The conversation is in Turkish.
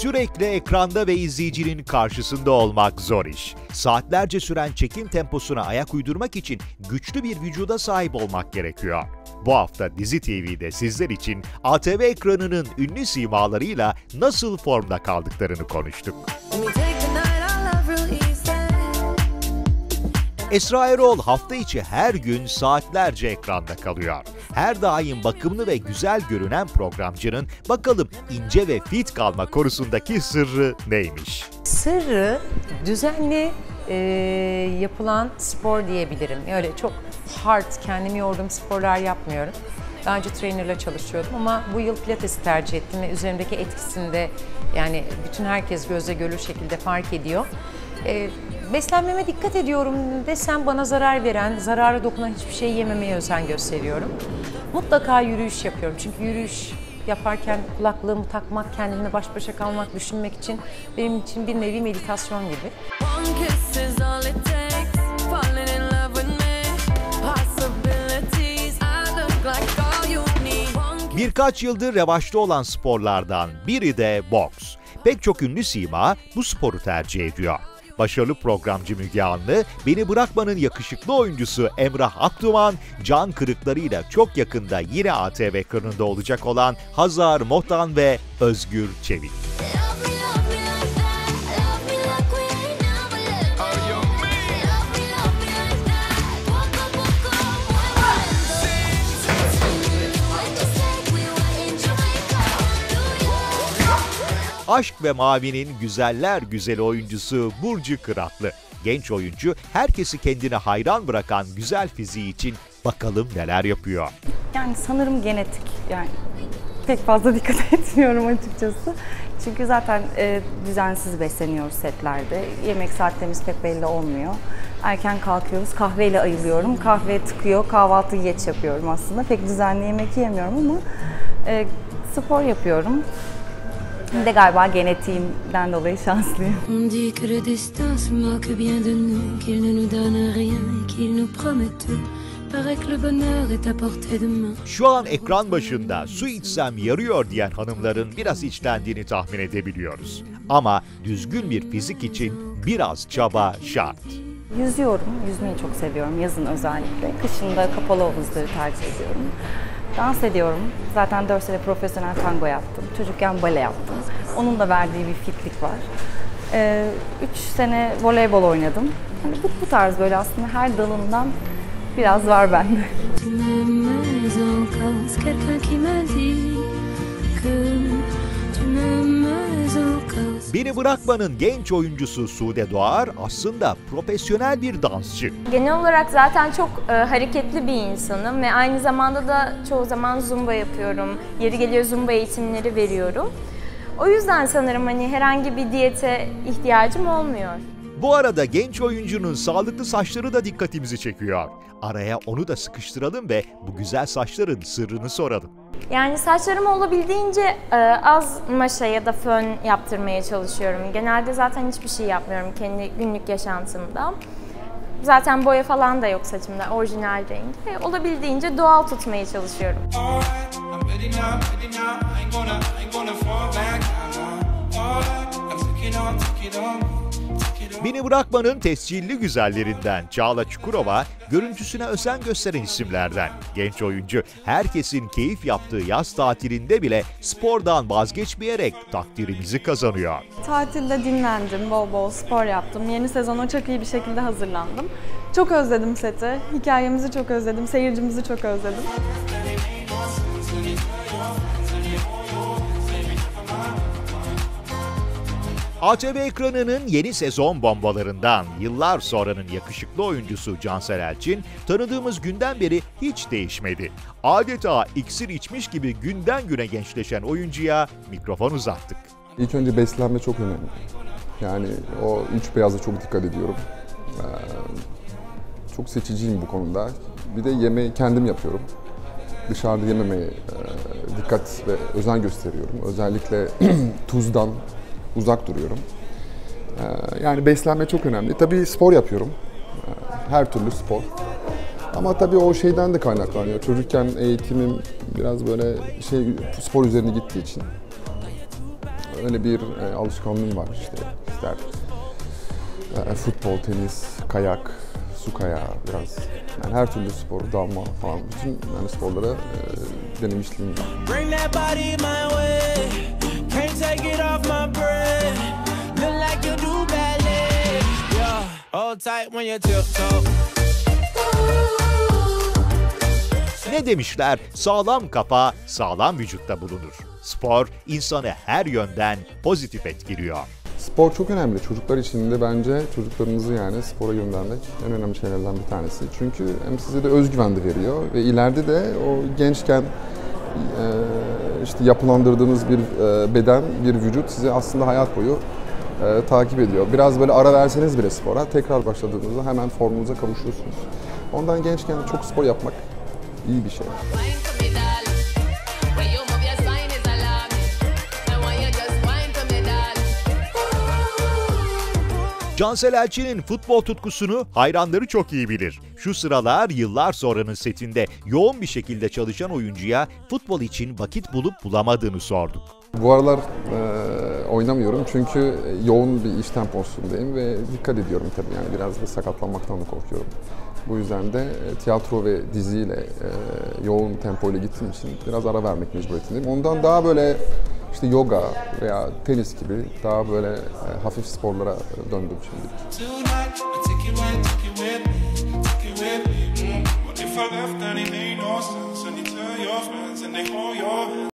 Sürekli ekranda ve izleyicinin karşısında olmak zor iş. Saatlerce süren çekim temposuna ayak uydurmak için güçlü bir vücuda sahip olmak gerekiyor. Bu hafta Dizi TV'de sizler için ATV ekranının ünlü simalarıyla nasıl formda kaldıklarını konuştuk. Esra Erol hafta içi her gün saatlerce ekranda kalıyor. Her daim bakımlı ve güzel görünen programcının bakalım ince ve fit kalma konusundaki sırrı neymiş? Sırrı düzenli yapılan spor diyebilirim. Öyle çok hard, kendimi yorduğum sporlar yapmıyorum. Daha önce trainerla çalışıyordum ama bu yıl pilatesi tercih ettim ve üzerimdeki etkisini de yani bütün herkes gözle görülür şekilde fark ediyor. Beslenmeme dikkat ediyorum desem bana zarar veren, zarara dokunan hiçbir şey yememeye özen gösteriyorum. Mutlaka yürüyüş yapıyorum çünkü yürüyüş yaparken kulaklığımı takmak, kendimle baş başa kalmak, düşünmek için benim için bir nevi meditasyon gibi. Birkaç yıldır revaçta olan sporlardan biri de boks. Pek çok ünlü sima bu sporu tercih ediyor. Başarılı programcı Müge Anlı, Beni Bırakma'nın yakışıklı oyuncusu Emrah Akduman, can kırıklarıyla çok yakında yine ATV ekranında olacak olan Hazar Motan ve Özgür Çevik. Aşk ve Mavi'nin güzeller güzeli oyuncusu Burcu Kıratlı. Genç oyuncu herkesi kendine hayran bırakan güzel fiziği için bakalım neler yapıyor. Yani sanırım genetik. Yani pek fazla dikkat etmiyorum açıkçası. Çünkü zaten düzensiz besleniyoruz setlerde. Yemek saatlerimiz pek belli olmuyor. Erken kalkıyoruz, kahveyle ayılıyorum. Kahve tıkıyor, kahvaltıyı geç yapıyorum aslında. Pek düzenli yemek yemiyorum ama spor yapıyorum. Bir de galiba genetiğimden dolayı şanslıyım. On dit que le destin se moque bien de nous, qu'il ne nous donne rien et qu'il nous promet tout. Paraît que le bonheur est à portée de main. Şu an ekran başında su içsem yarıyor diyen hanımların biraz içlendiğini tahmin edebiliyoruz. Ama düzgün bir fizik için biraz çaba şart. Yüzüyorum, yüzmeyi çok seviyorum yazın özellikle. Kışın da kapalı havuzları tercih ediyorum. Dans ediyorum. Zaten 4 sene profesyonel tango yaptım. Çocukken bale yaptım. Onun da verdiği bir fitlik var. 3 sene voleybol oynadım. Yani bu tarz böyle aslında her dalından biraz var bende. Beni Bırakma'nın genç oyuncusu Sude Doğar aslında profesyonel bir dansçı. Genel olarak zaten çok hareketli bir insanım ve aynı zamanda da çoğu zaman zumba yapıyorum. Yeri geliyor zumba eğitimleri veriyorum. O yüzden sanırım hani herhangi bir diyete ihtiyacım olmuyor. Bu arada genç oyuncunun sağlıklı saçları da dikkatimizi çekiyor. Araya onu da sıkıştıralım ve bu güzel saçların sırrını soralım. Yani saçlarımı olabildiğince az maşa ya da fön yaptırmaya çalışıyorum. Genelde zaten hiçbir şey yapmıyorum kendi günlük yaşantımda. Zaten boya falan da yok saçımda, orijinal renk. Olabildiğince doğal tutmaya çalışıyorum. Beni Bırakma'nın tescilli güzellerinden Çağla Çukurova, görüntüsüne özen gösteren isimlerden. Genç oyuncu herkesin keyif yaptığı yaz tatilinde bile spordan vazgeçmeyerek takdirimizi kazanıyor. Tatilde dinlendim, bol bol spor yaptım. Yeni sezona çok iyi bir şekilde hazırlandım. Çok özledim seti, hikayemizi çok özledim, seyircimizi çok özledim. ATV ekranının yeni sezon bombalarından yıllar sonranın yakışıklı oyuncusu Cansel Elçin, tanıdığımız günden beri hiç değişmedi. Adeta iksir içmiş gibi günden güne gençleşen oyuncuya mikrofon uzattık. İlk önce beslenme çok önemli. Yani o üç beyaza çok dikkat ediyorum. Çok seçiciyim bu konuda. Bir de yemeği kendim yapıyorum. Dışarıda yememeye dikkat ve özen gösteriyorum. Özellikle tuzdan uzak duruyorum. Yani beslenme çok önemli. Tabii spor yapıyorum. Her türlü spor. Ama tabii o şeyden de kaynaklanıyor. Çocukken eğitimim biraz böyle spor üzerine gittiği için öyle bir alışkanlığım var işte. İster futbol, tenis, kayak, su kayağı biraz. Yani her türlü spor, dalma falan bütün yani sporlara denemişliğim var. Bring that body my way. Can't take it off my brain. Look like you do ballet. Yeah, hold tight when you tiptoe. Ne demişler? Sağlam kafa, sağlam vücutta bulunur. Spor, insanı her yönden pozitif etkiliyor. Spor çok önemli. Çocuklar için de bence çocuklarınızı yani spora göndermek en önemli şeylerden bir tanesi. Çünkü hem size de özgüven de veriyor ve ileride de o gençken işte yapılandırdığınız bir beden, bir vücut sizi aslında hayat boyu takip ediyor. Biraz böyle ara verseniz bile spora, tekrar başladığınızda hemen formunuza kavuşuyorsunuz. Ondan gençken çok spor yapmak iyi bir şey. Cansel Elçi'nin futbol tutkusunu hayranları çok iyi bilir. Şu sıralar Yıllar Sonra'nın setinde yoğun bir şekilde çalışan oyuncuya futbol için vakit bulup bulamadığını sorduk. Bu aralar oynamıyorum çünkü yoğun bir iş temposundayım ve dikkat ediyorum tabii yani biraz da sakatlanmaktan da korkuyorum. Bu yüzden de tiyatro ve diziyle yoğun tempoyla gittiğim için biraz ara vermek mecburiyetindeyim. Ondan daha böyle işte yoga veya tenis gibi daha böyle hafif sporlara döndüm şimdi.